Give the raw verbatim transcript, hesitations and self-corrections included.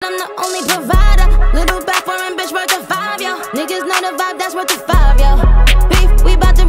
I'm the only provider. Little back foreign bitch worth a five, yo. Niggas know the vibe, that's worth a five, yo. Beef, we bout to